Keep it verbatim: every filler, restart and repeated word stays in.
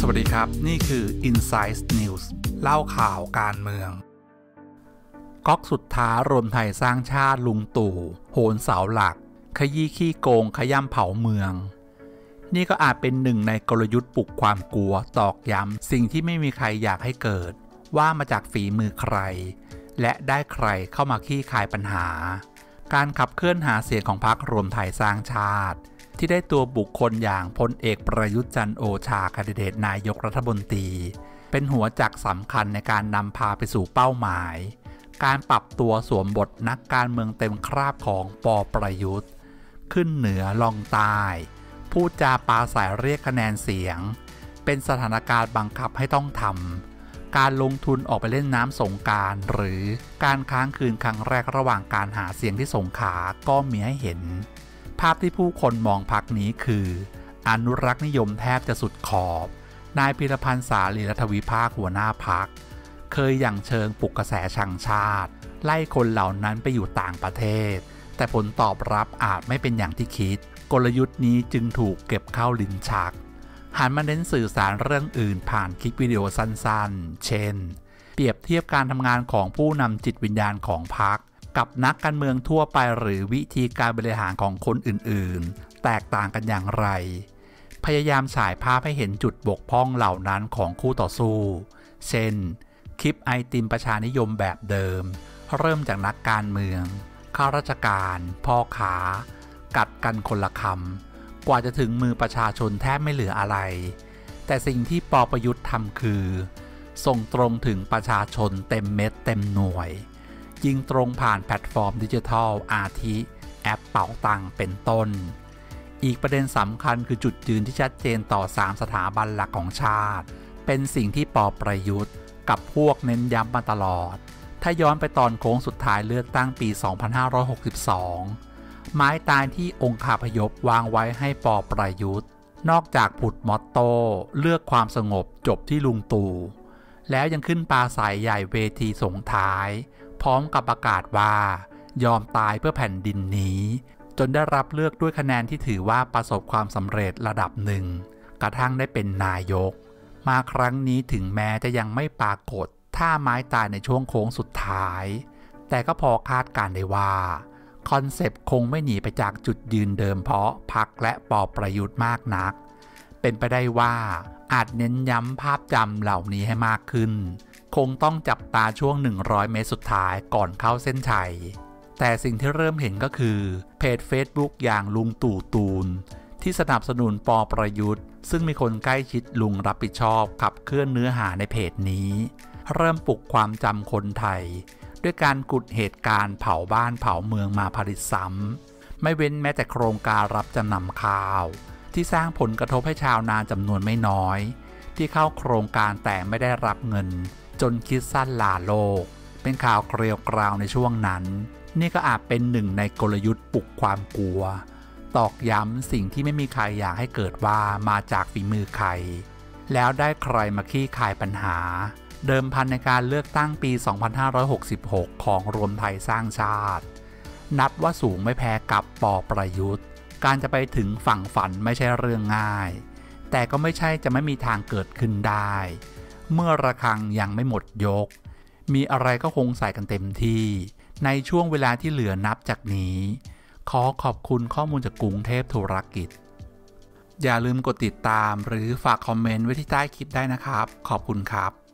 วัสดีครับนี่คือ Inside News เล่าข่าวการเมืองก๊อกสุดท้ารวมไทยสร้างชาติลุงตู่โหนเสาหลักขยี้ขี้โกงขย่ำเผาเมืองนี่ก็อาจเป็นหนึ่งในกลยุทธ์ปลุกความกลัวตอกย้ำสิ่งที่ไม่มีใครอยากให้เกิดว่ามาจากฝีมือใครและได้ใครเข้ามาขี้คายปัญหาการขับเคลื่อนหาเสียงของพรรครวมไทยสร้างชาติที่ได้ตัวบุคคลอย่างพลเอกประยุทธ์จันทร์โอชาแคนดิเดตนายกรัฐมนตรีเป็นหัวจักสำคัญในการนำพาไปสู่เป้าหมายการปรับตัวสวมบทนักการเมืองเต็มคราบของป.ประยุทธ์ขึ้นเหนือลองใต้พูดจาปาสายเรียกคะแนนเสียงเป็นสถานการณ์บังคับให้ต้องทำการลงทุนออกไปเล่นน้ำสงกรานต์หรือการค้างคืนครั้งแรกระหว่างการหาเสียงที่สงขลาก็มีให้เห็นภาพที่ผู้คนมองพรรคนี้คืออนุรักษ์นิยมแทบจะสุดขอบนายพิรพันธ์สาลีรัฐวิภาคหัวหน้าพรรคเคยอย่างเชิงปลุกกระแสชังชาติไล่คนเหล่านั้นไปอยู่ต่างประเทศแต่ผลตอบรับอาจไม่เป็นอย่างที่คิดกลยุทธ์นี้จึงถูกเก็บเข้าลิ้นชักหันมาเน้นสื่อสารเรื่องอื่นผ่านคลิปวิดีโอสั้นๆเช่นเปรียบเทียบการทำงานของผู้นำจิตวิญญาณของพรรคกับนักการเมืองทั่วไปหรือวิธีการบริหารของคนอื่นๆแตกต่างกันอย่างไรพยายามฉายภาพให้เห็นจุดบกพร่องเหล่านั้นของคู่ต่อสู้เช่นคลิปไอติมประชานิยมแบบเดิมเริ่มจากนักการเมืองข้าราชการพ่อค้ากัดกันคนละคำกว่าจะถึงมือประชาชนแทบไม่เหลืออะไรแต่สิ่งที่ป.ประยุทธ์ทำคือส่งตรงถึงประชาชนเต็มเม็ดเต็มหน่วยยิงตรงผ่านแพลตฟอร์มดิจิทัลอาทิแอปเป๋าตังค์เป็นต้นอีกประเด็นสำคัญคือจุดยืนที่ชัดเจนต่อสามสถาบันหลักของชาติเป็นสิ่งที่ป.ประยุทธ์กับพวกเน้นย้ำมาตลอดถ้าย้อนไปตอนโค้งสุดท้ายเลือกตั้งปีสองพันห้าร้อยหกสิบสองไม้ตายที่องค์คาพยพวางไว้ให้ป.ประยุทธ์นอกจากผุดมอตโต้เลือกความสงบจบที่ลุงตู่แล้วยังขึ้นปราศรัยใหญ่เวทีส่งท้ายพร้อมกับประกาศว่ายอมตายเพื่อแผ่นดินนี้จนได้รับเลือกด้วยคะแนนที่ถือว่าประสบความสำเร็จระดับหนึ่งกระทั่งได้เป็นนายกมาครั้งนี้ถึงแม้จะยังไม่ปรากฏท่าไม้ตายในช่วงโค้งสุดท้ายแต่ก็พอคาดการได้ว่าคอนเซปต์คงไม่หนีไปจากจุดยืนเดิมเพราะพรรคและป.ประยุทธ์มากนักเป็นไปได้ว่าอาจเน้นย้ำภาพจำเหล่านี้ให้มากขึ้นคงต้องจับตาช่วงหนึ่งร้อยเมตรสุดท้ายก่อนเข้าเส้นชัยแต่สิ่งที่เริ่มเห็นก็คือเพจ Facebook อย่างลุงตู่ตูนที่สนับสนุนป.ประยุทธ์ซึ่งมีคนใกล้ชิดลุงรับผิดชอบขับเคลื่อนเนื้อหาในเพจนี้เริ่มปลุกความจำคนไทยด้วยการกุดเหตุการณ์เผาบ้านเผาเมืองมาผลิตซ้ำไม่เว้นแม้แต่โครงการรับจำนำข้าวที่สร้างผลกระทบให้ชาวนาจำนวนไม่น้อยที่เข้าโครงการแต่ไม่ได้รับเงินจนคิดสั้นลาโลกเป็นข่าวเกลียวกราวในช่วงนั้นนี่ก็อาจเป็นหนึ่งในกลยุทธ์ปลุกความกลัวตอกย้ำสิ่งที่ไม่มีใครอยากให้เกิดว่ามาจากฝีมือใครแล้วได้ใครมาขี้คายปัญหาเดิมพันในการเลือกตั้งปีสองพันห้าร้อยหกสิบหกของรวมไทยสร้างชาตินับว่าสูงไม่แพ้กับป.ประยุทธ์การจะไปถึงฝั่งฝันไม่ใช่เรื่องง่ายแต่ก็ไม่ใช่จะไม่มีทางเกิดขึ้นได้เมื่อระฆังยังไม่หมดยกมีอะไรก็คงใส่กันเต็มที่ในช่วงเวลาที่เหลือนับจากนี้ขอขอบคุณข้อมูลจากกรุงเทพธุรกิจอย่าลืมกดติดตามหรือฝากคอมเมนต์ไว้ที่ใต้คลิปได้นะครับขอบคุณครับ